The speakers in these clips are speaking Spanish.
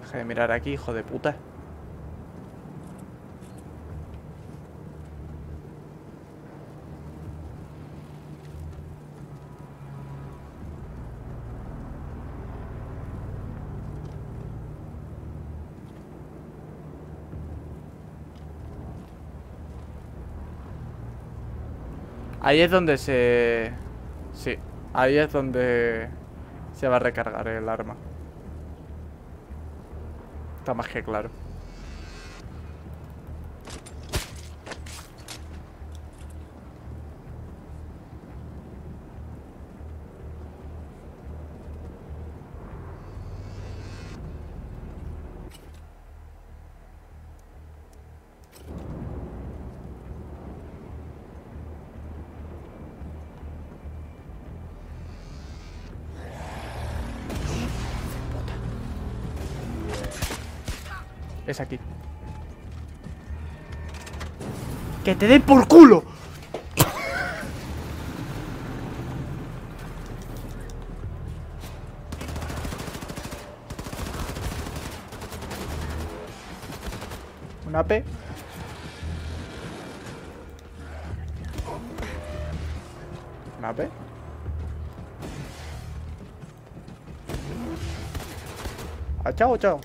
Deja de mirar aquí, hijo de puta. Ahí es donde se... Sí, ahí es donde se va a recargar el arma. Está más que claro. Es aquí. ¡Que te den por culo! Una AP. Una AP. Ah, chao, chao.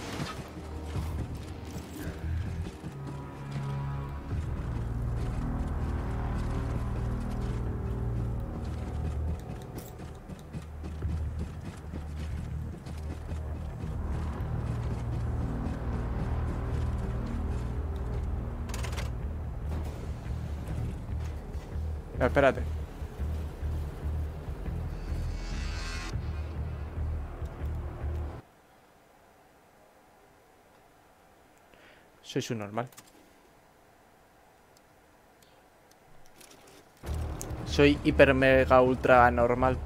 No, espérate. Soy un normal. Soy hiper mega ultra normal.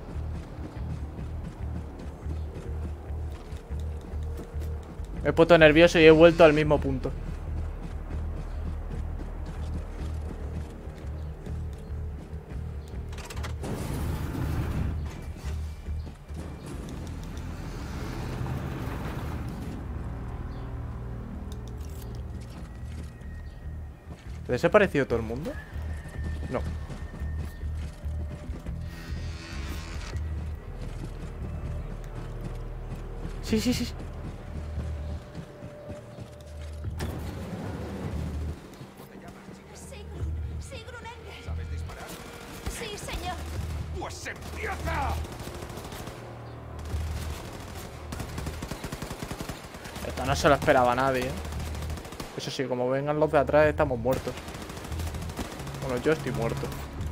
Me he puesto nervioso y he vuelto al mismo punto. ¿Te ha parecido todo el mundo? No. Sí, sí, sí. Sigrun Enge. ¿Sabes disparar? Sí, señor. ¡Pues empieza! Esto no se lo esperaba nadie, ¿eh? Eso sí, como vengan los de atrás, estamos muertos. Bueno, yo estoy muerto.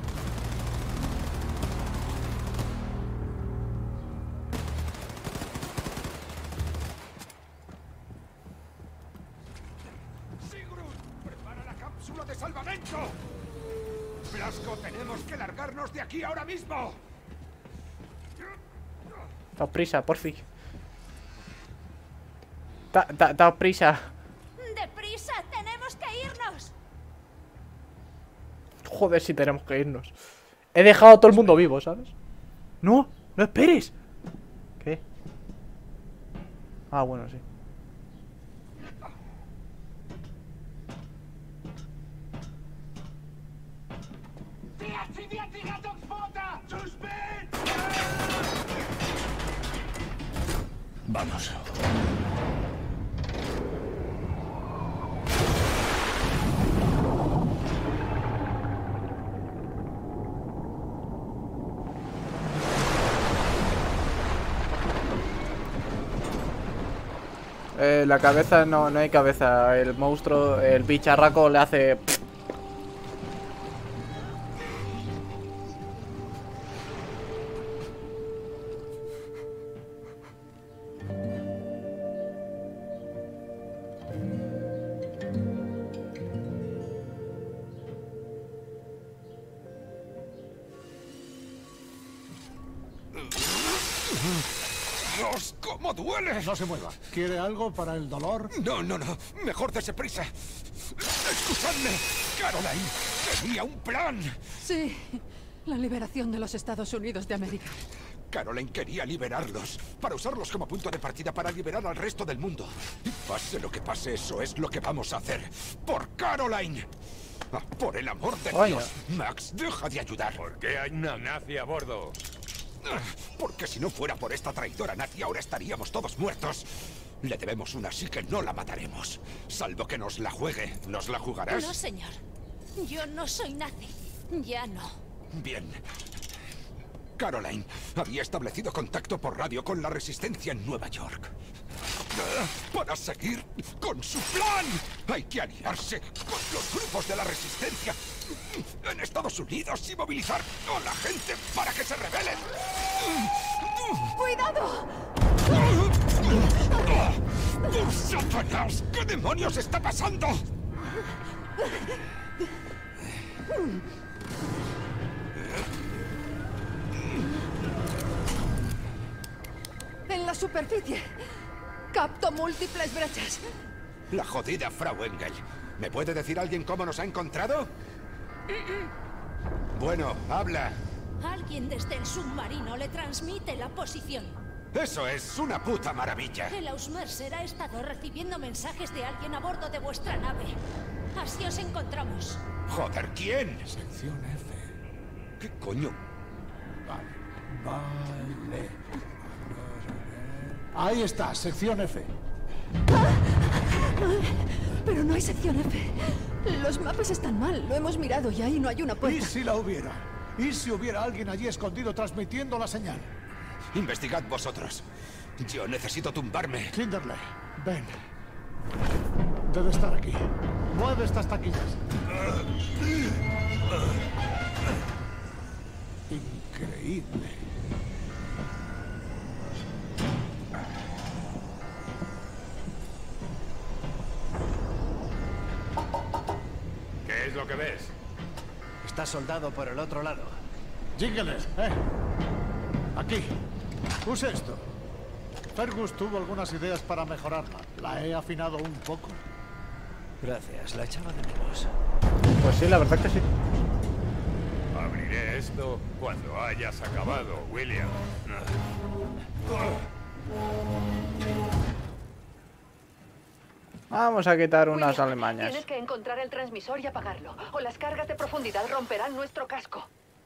¡Sigrun! ¡Prepara la cápsula de salvamento! ¡Blasco, tenemos que largarnos de aquí ahora mismo! Daos prisa, porfi. Daos prisa. ¡Deprisa! ¡Tenemos que irnos! Joder, si tenemos que irnos. He dejado a todo el mundo vivo, ¿sabes? No, no esperes. ¿Qué? Ah, bueno, sí. Vamos. La cabeza no hay cabeza. El monstruo, el bicharraco le hace... ¡Dios, cómo duele! No se mueva. ¿Quiere algo para el dolor? No, no, no. Mejor dese prisa. Escuchadme. Caroline, tenía un plan. Sí, la liberación de los Estados Unidos de América. Caroline quería liberarlos, para usarlos como punto de partida para liberar al resto del mundo. Y pase lo que pase, eso es lo que vamos a hacer. ¡Por Caroline! Ah, por el amor de Coño. Dios, Max, deja de ayudar. ¿Por qué hay una nazi a bordo? Porque si no fuera por esta traidora nazi, ahora estaríamos todos muertos. Le debemos una, así que no la mataremos. Salvo que nos la juegue. ¿Nos la jugarás? No, señor. Yo no soy nazi. Ya no. Bien. Caroline había establecido contacto por radio con la resistencia en Nueva York. Para seguir con su plan, hay que aliarse con los grupos de la resistencia en Estados Unidos y movilizar a la gente para que se rebelen. ¡Cuidado! ¡Satanás! ¿Qué demonios está pasando? En la superficie. Capto múltiples brechas. La jodida Frau Engel. ¿Me puede decir alguien cómo nos ha encontrado? Bueno, habla. Alguien desde el submarino le transmite la posición. Eso es una puta maravilla. El Ausmerser ha estado recibiendo mensajes de alguien a bordo de vuestra nave. Así os encontramos. Joder, ¿quién? Sección F. ¿Qué coño? Vale. Ahí está, sección F. Pero no hay sección F. Los mapas están mal. Lo hemos mirado y ahí no hay una ¿Y puerta. si la hubiera? ¿Y si hubiera alguien allí escondido transmitiendo la señal? Investigad vosotros. Yo necesito tumbarme. Kinderley, ven. Debe estar aquí. Mueve estas taquillas. Increíble. ¿Qué es lo que ves? Está soldado por el otro lado. Jingles, aquí. Use esto. Fergus tuvo algunas ideas para mejorarla. La he afinado un poco. Gracias, la echaba de menos. Pues sí, la verdad que sí. Abriré esto cuando hayas acabado, William. Vamos a quitar unas William, alemañas. Tienes que encontrar el transmisor y apagarlo, o las cargas de profundidad romperán nuestro casco.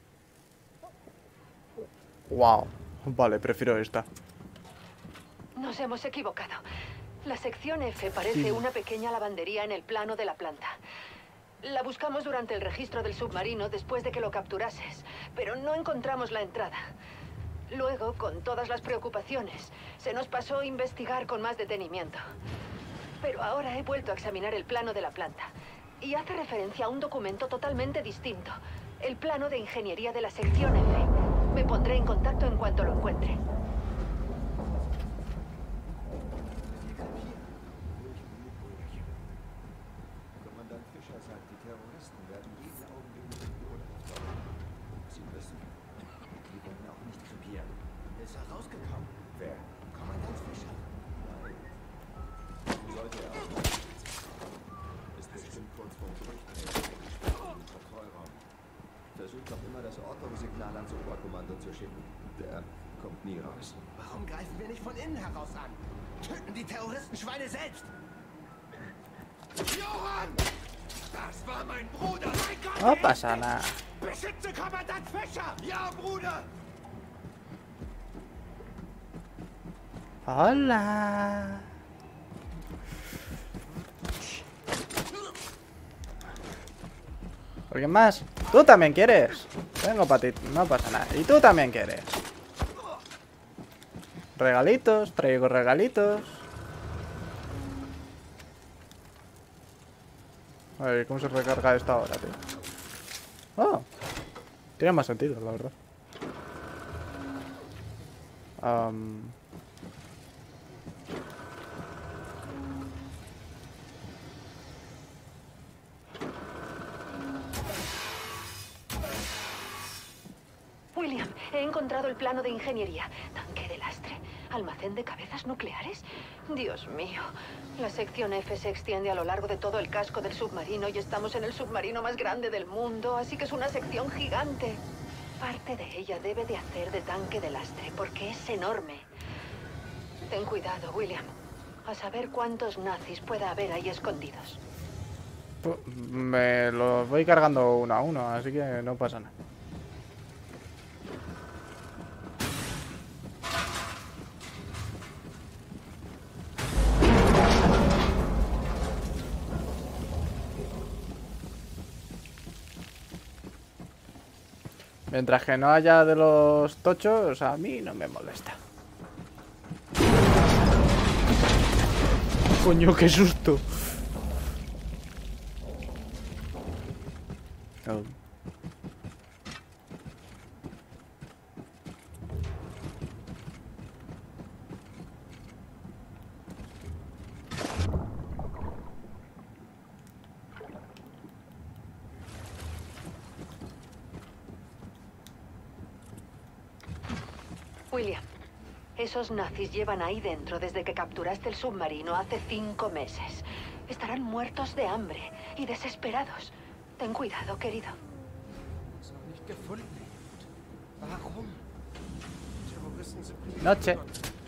Wow. Vale, prefiero esta. Nos hemos equivocado. La sección F parece una pequeña lavandería en el plano de la planta. La buscamos durante el registro del submarino después de que lo capturases, pero no encontramos la entrada. Luego, con todas las preocupaciones, se nos pasó investigar con más detenimiento. Pero ahora he vuelto a examinar el plano de la planta y hace referencia a un documento totalmente distinto. El plano de ingeniería de la sección F. Me pondré en contacto en cuanto lo encuentre. Kommandant Fischer sagt, die Terroristen werden jeden Augenblick mit dem Urlaub aufbauen. Sie müssen. Die werden auch nicht krepieren. Ist er rausgekommen? Wer? Kommandant Fischer. Nein. Sollte er auch nicht. Ist bestimmt kurz vorm Durchdrehen. Im Kontrollraum. Versucht doch immer das Ortungssignal ans Oberkommando zu schicken. Der kommt nie raus. Warum greifen wir nicht von innen heraus an? Töten die Terroristenschweine selbst! ¡Johann! Das war mein Bruder! Mein Gott! No pasa nada. Beschütze Kommandant Fischer! Ja, Bruder! Hola. ¿Alguien más? ¿Tú también quieres? Vengo para ti, no pasa nada. ¿Y tú también quieres? Regalitos, traigo regalitos. A ver, ¿cómo se recarga esta ahora, tío? Oh, tiene más sentido, la verdad. William, he encontrado el plano de ingeniería. Tanque de lastre. ¿Almacén de cabezas nucleares? Dios mío. La sección F se extiende a lo largo de todo el casco del submarino y estamos en el submarino más grande del mundo, así que es una sección gigante. parte de ella debe de hacer de tanque de lastre, porque es enorme. Ten cuidado, William. A saber cuántos nazis pueda haber ahí escondidos. Me los voy cargando uno a uno, así que no pasa nada. Mientras que no haya de los tochos, a mí no me molesta. Coño, qué susto. Oh. William, esos nazis llevan ahí dentro desde que capturaste el submarino hace 5 meses. Estarán muertos de hambre y desesperados. Ten cuidado, querido. Noche.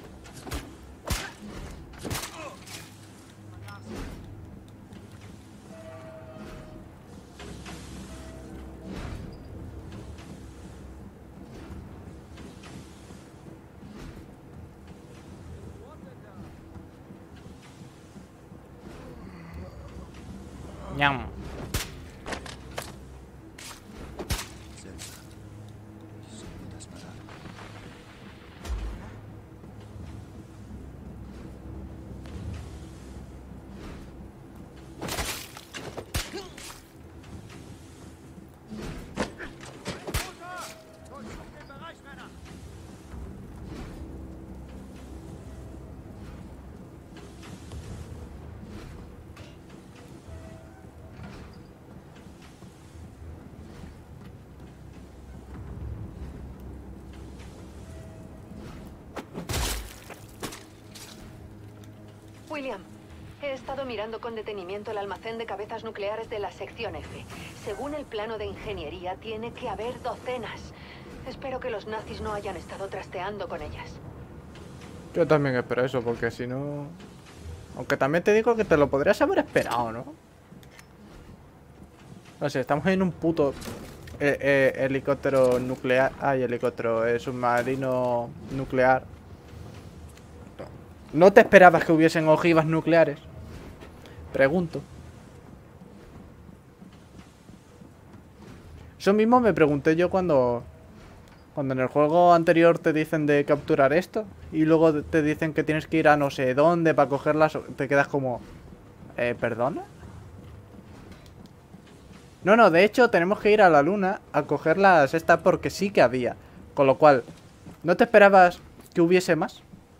Ñam. William, he estado mirando con detenimiento el almacén de cabezas nucleares de la sección F. Según el plano de ingeniería, tiene que haber docenas. Espero que los nazis no hayan estado trasteando con ellas. Yo también espero eso, porque si no... Aunque también te digo que te lo podrías haber esperado, ¿no? No sé, estamos en un puto helicóptero nuclear. Ay, helicóptero, submarino nuclear. ¿No te esperabas que hubiesen ojivas nucleares? Pregunto. Eso mismo me pregunté yo cuando en el juego anterior te dicen de capturar esto y luego te dicen que tienes que ir a no sé dónde para cogerlas. Te quedas como... ¿Perdona? No, de hecho tenemos que ir a la luna a cogerlas estas porque sí que había. Con lo cual, ¿no te esperabas que hubiese más?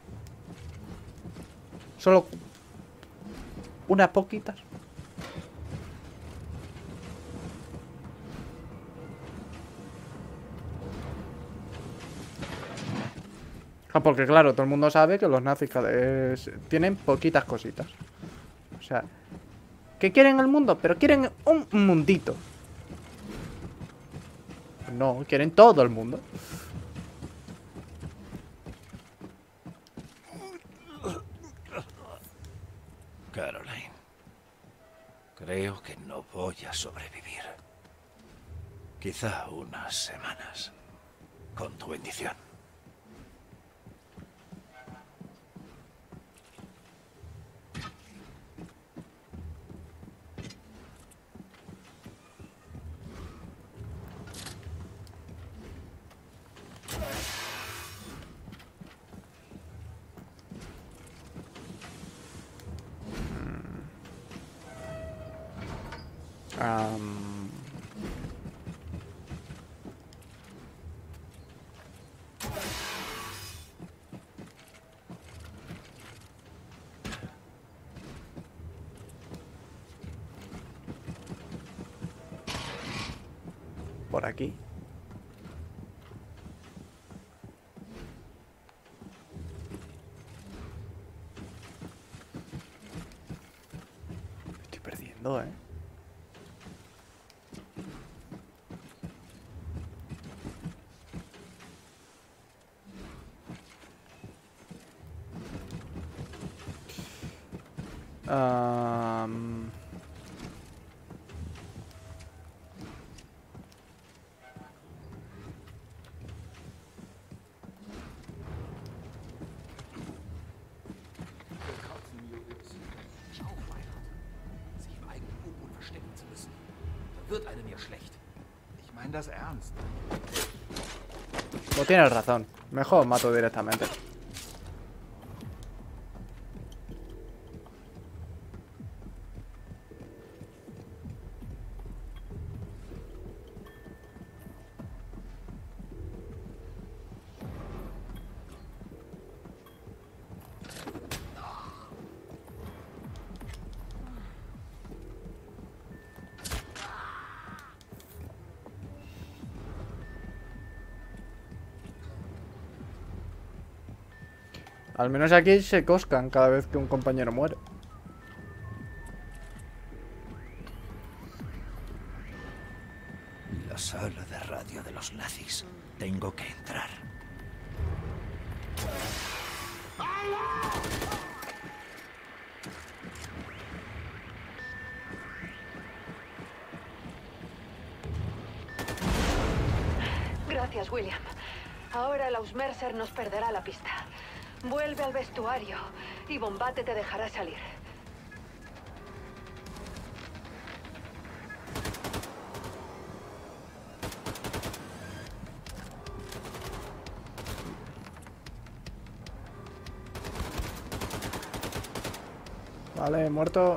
Solo unas poquitas. Porque claro, todo el mundo sabe que los nazis tienen poquitas cositas. O sea, ¿qué quieren el mundo? Pero quieren un mundito. No, quieren todo el mundo. Caroline, creo que no voy a sobrevivir. Quizá unas semanas. Con tu bendición. Por aquí. Me estoy perdiendo, ¿eh? Am, Schau, Meinhard. Sich im eigenen U-Boot verstecken zu müssen. Da wird einem ja schlecht. Ich meine das ernst. Pues tienes razón. Mejor mato directamente. Al menos aquí se coscan cada vez que un compañero muere. La sala de radio de los nazis. Tengo que entrar. Gracias, William. Ahora el Ausmercer nos perderá la pista. Vuelve al vestuario y Bombate te dejará salir. Vale, muerto.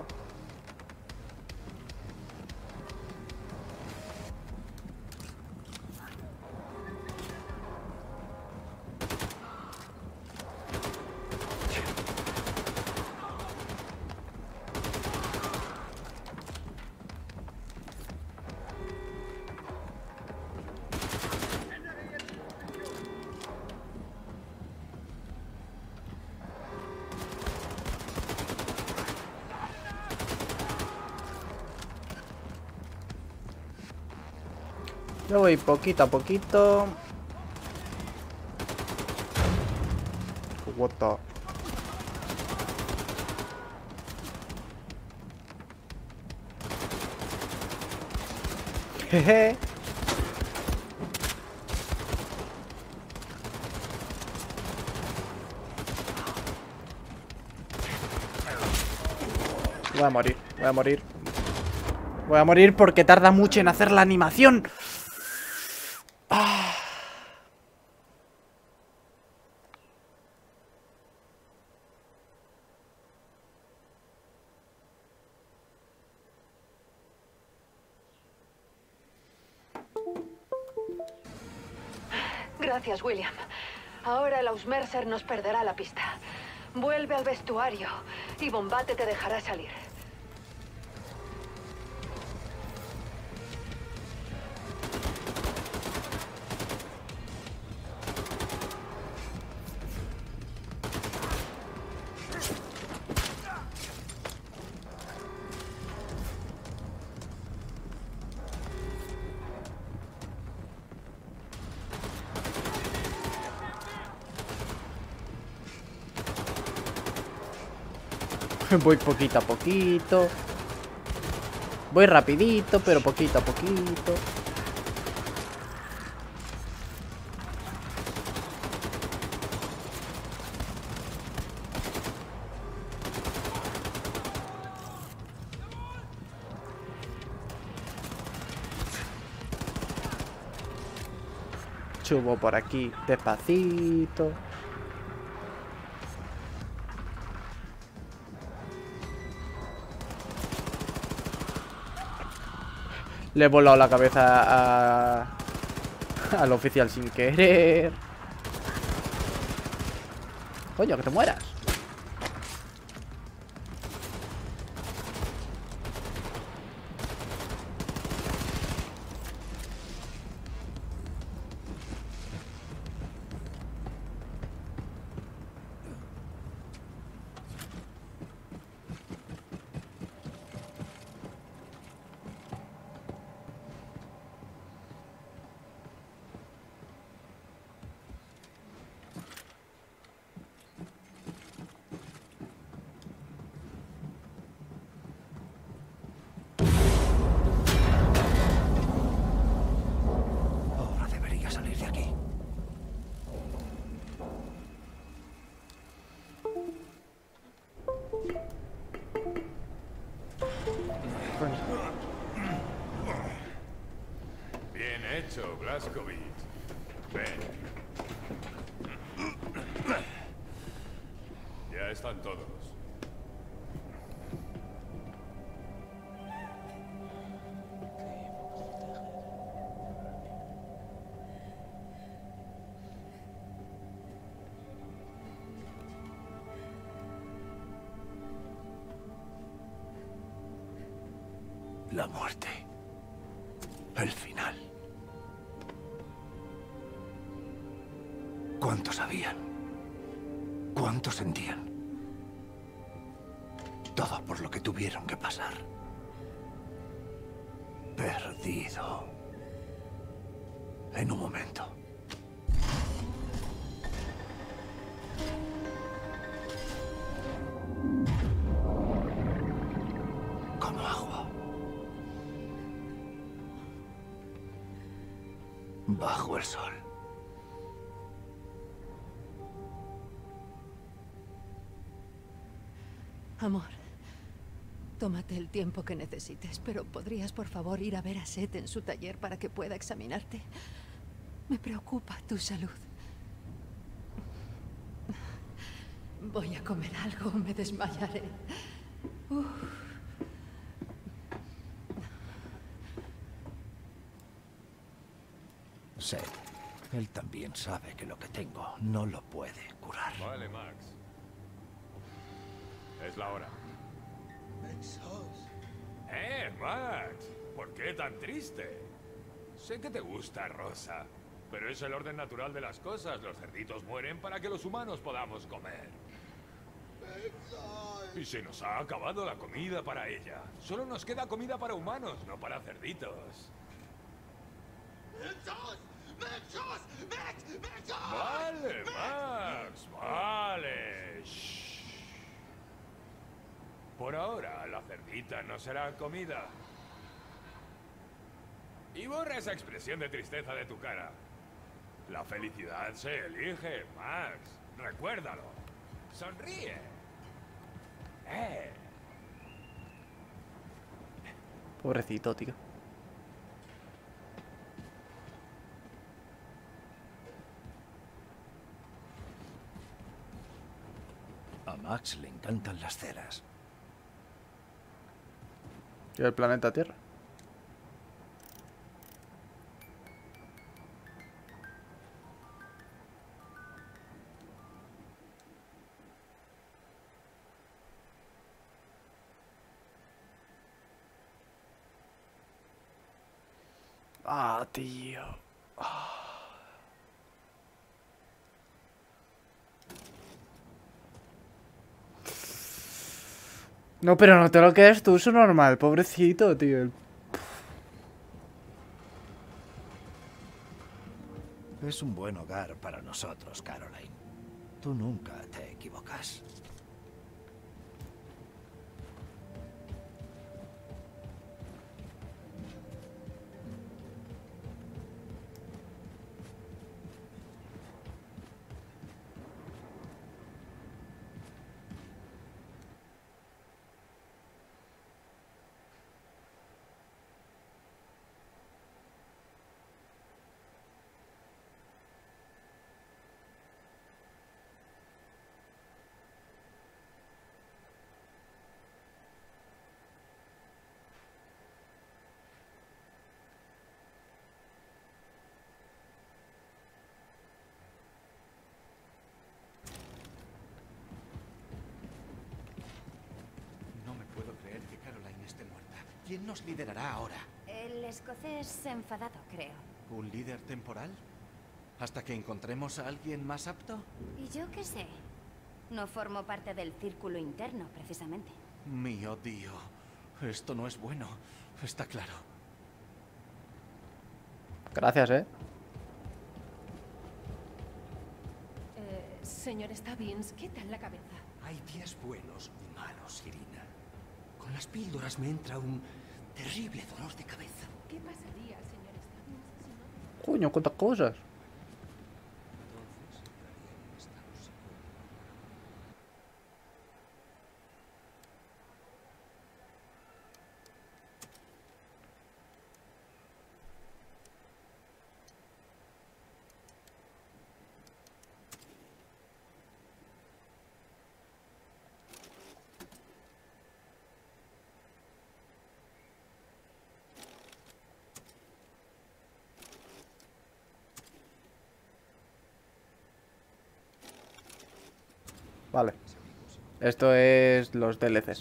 Yo voy poquito a poquito. What the... Jeje. Voy a morir, voy a morir. Voy a morir porque tarda mucho en hacer la animación. Gracias, William. Ahora el Ausmercer nos perderá la pista. Vuelve al vestuario y Bombate te dejará salir. Voy poquito a poquito. Voy rapidito, pero poquito a poquito. Subo por aquí despacito. Le he volado la cabeza al oficial sin querer. Coño, que te mueras. Eso, Blazkowicz. Ven. Ya están todos. La muerte. El final. ¿Cuánto sabían? ¿Cuánto sentían? Todo por lo que tuvieron que pasar. Perdido. En un momento. Como agua. Bajo el sol. Amor, tómate el tiempo que necesites, pero ¿podrías, por favor, ir a ver a Seth en su taller para que pueda examinarte? Me preocupa tu salud. Voy a comer algo, me desmayaré. Seth, él también sabe que lo que tengo no lo puede curar. Vale, Max. Es la hora. Max! ¿Por qué tan triste? Sé que te gusta Rosa, pero es el orden natural de las cosas. Los cerditos mueren para que los humanos podamos comer. Y se nos ha acabado la comida para ella. Solo nos queda comida para humanos, no para cerditos. Vale, Max, vale. Shh. Por ahora, la cerdita no será comida. Y borra esa expresión de tristeza de tu cara. La felicidad se elige, Max. Recuérdalo. Sonríe. Pobrecito, tío. A Max le encantan las ceras. ¿Y el planeta Tierra? Ah, tío. No, pero no te lo quedes tú, uso normal, pobrecito, tío. Es un buen hogar para nosotros, Caroline. Tú nunca te equivocas. No me puedo creer que Caroline esté muerta. ¿Quién nos liderará ahora? El escocés enfadado, creo. ¿Un líder temporal? ¿Hasta que encontremos a alguien más apto? Y yo qué sé. No formo parte del círculo interno, precisamente. Mío Dio. Esto no es bueno. Está claro. Gracias, Señor Stubbins, ¿qué tal la cabeza? Hay días buenos y malos, Irina. Con las píldoras me entra un terrible dolor de cabeza. ¿Qué pasaría, señor Stubbins, si no... Coño, cuántas cosas. Vale. Esto es los DLCs.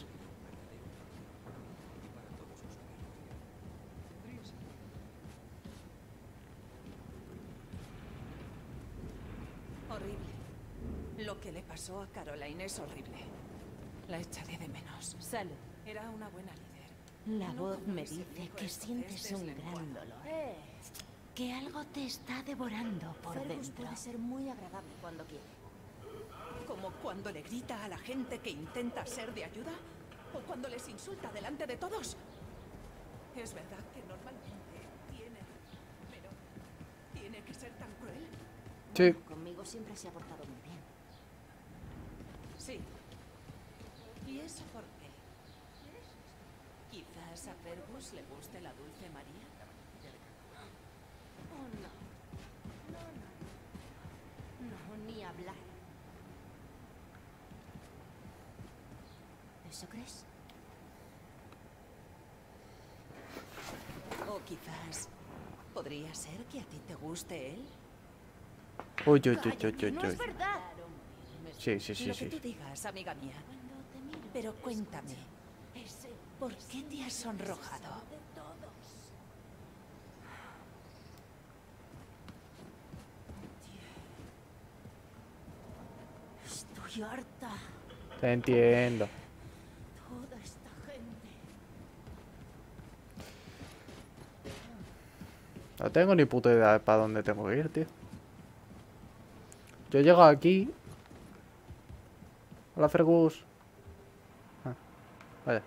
Horrible. Lo que le pasó a Caroline es horrible. La echaré de menos. Salud. Era una buena líder. La No voz como me ese dice viejo que escocés sientes un deslenguado. gran dolor. Que algo te está devorando por Fergus dentro. puede ser muy agradable cuando quiere. Como cuando le grita a la gente que intenta ser de ayuda, o cuando les insulta delante de todos. Es verdad que normalmente pero ¿tiene que ser tan cruel? Sí. Bueno, conmigo siempre se ha portado muy bien. Sí. ¿Y eso por qué? Quizás a Fergus le guste la Dulce María. Oh, no. No, ni hablar. ¿Eso crees? O quizás podría ser que a ti te guste él. Uy, uy, uy, Cállate, uy, uy, no uy. es verdad. Sí, sí, sí, Lo que tú sí. digas, amiga mía. Pero cuéntame, ¿por qué te has sonrojado? Estoy harta. Te entiendo. Toda esta gente. No tengo ni puta idea de para dónde tengo que ir, tío. Yo llego aquí. Hola, Fergus. Ah, vaya.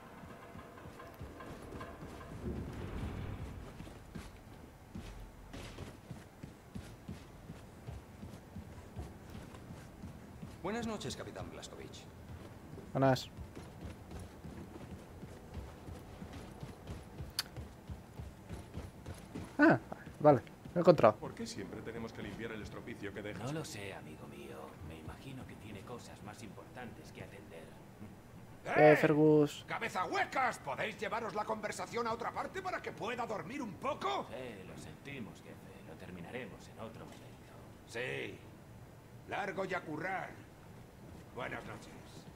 Buenas noches, Capitán Blazkowicz. Buenas. Ah, vale. Lo he encontrado. ¿Por qué siempre tenemos que limpiar el estropicio que dejas? No lo sé, amigo mío. Me imagino que tiene cosas más importantes que atender. Fergus. ¡Cabeza huecas! ¿Podéis llevaros la conversación a otra parte para que pueda dormir un poco? Lo sentimos, jefe. Lo terminaremos en otro momento. Sí. Largo y a currar. Buenas noches.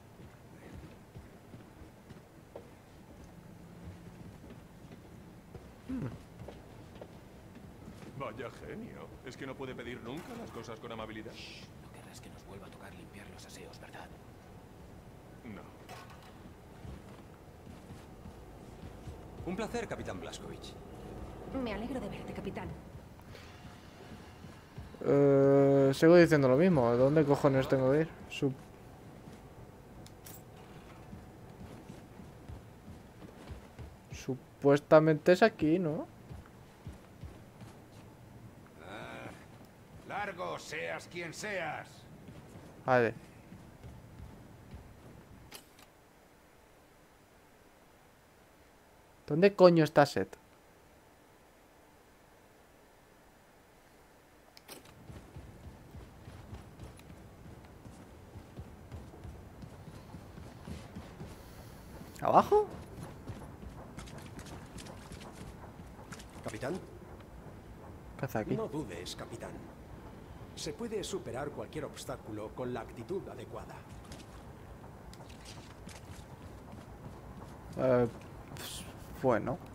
Vaya genio. Es que no puede pedir nunca las cosas con amabilidad. No querrás que nos vuelva a tocar limpiar los aseos, ¿verdad? No. Un placer, Capitán Blazkowicz. Me alegro de verte, capitán. Sigo diciendo lo mismo. ¿Dónde cojones tengo que ir? Supuestamente es aquí, ¿no? Largo, seas quien seas. Vale. ¿Dónde coño está Seth? ¿Abajo? ¿Capitán? ¿Qué hace aquí? No dudes, capitán. Se puede superar cualquier obstáculo con la actitud adecuada. Pues, bueno.